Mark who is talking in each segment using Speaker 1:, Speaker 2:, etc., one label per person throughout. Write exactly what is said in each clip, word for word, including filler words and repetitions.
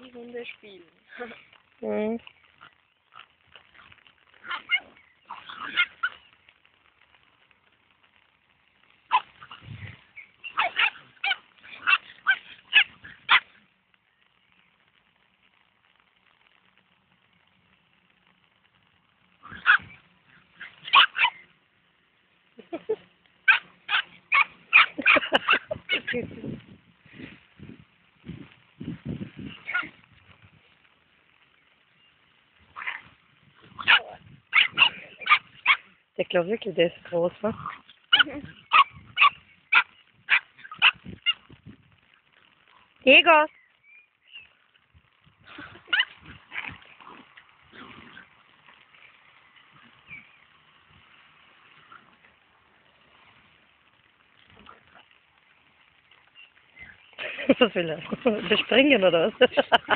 Speaker 1: Die Hunde spielen.
Speaker 2: Mhm. Ich glaube wirklich, der ist groß, ne? Egor! Was will er? Bespringen oder was?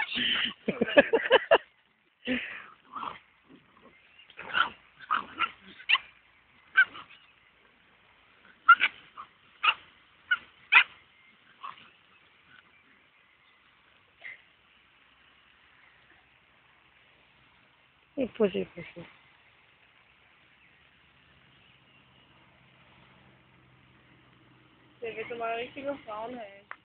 Speaker 2: Pussy, Pussy.
Speaker 1: Der wird mal ein richtiger Frauenheld.